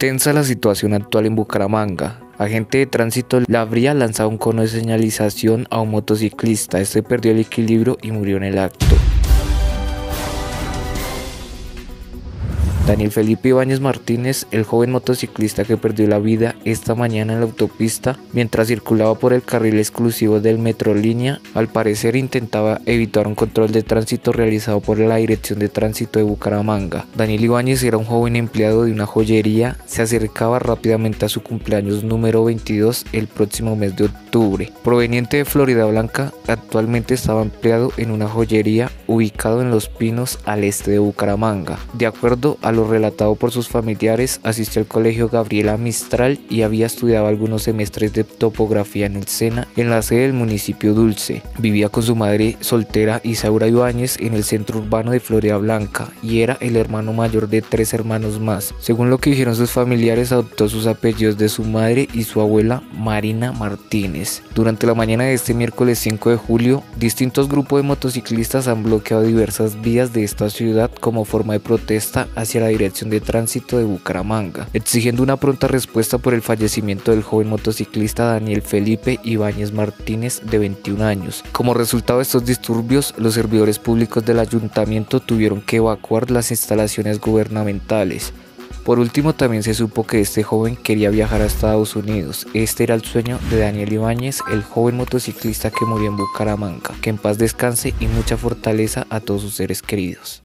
Tensa la situación actual en Bucaramanga. Agente de tránsito le habría lanzado un cono de señalización a un motociclista. Este perdió el equilibrio y murió en el acto. Daniel Felipe Ibáñez Martínez, el joven motociclista que perdió la vida esta mañana en la autopista mientras circulaba por el carril exclusivo del Metrolínea, al parecer intentaba evitar un control de tránsito realizado por la Dirección de Tránsito de Bucaramanga. Daniel Ibáñez era un joven empleado de una joyería, se acercaba rápidamente a su cumpleaños número 22 el próximo mes de octubre. Proveniente de Florida Blanca, actualmente estaba empleado en una joyería ubicado en Los Pinos, al este de Bucaramanga. De acuerdo a lo relatado por sus familiares, asistió al colegio Gabriela Mistral y había estudiado algunos semestres de topografía en el SENA, en la sede del municipio Dulce. Vivía con su madre soltera Isaura Ibáñez en el centro urbano de Florida Blanca y era el hermano mayor de 3 hermanos más. Según lo que dijeron sus familiares, adoptó sus apellidos de su madre y su abuela Marina Martínez. Durante la mañana de este miércoles 5 de julio, distintos grupos de motociclistas han bloqueado diversas vías de esta ciudad como forma de protesta hacia la Dirección de Tránsito de Bucaramanga, exigiendo una pronta respuesta por el fallecimiento del joven motociclista Daniel Felipe Ibáñez Martínez, de 21 años. Como resultado de estos disturbios, los servidores públicos del ayuntamiento tuvieron que evacuar las instalaciones gubernamentales. Por último, también se supo que este joven quería viajar a Estados Unidos. Este era el sueño de Daniel Ibáñez, el joven motociclista que murió en Bucaramanga. Que en paz descanse y mucha fortaleza a todos sus seres queridos.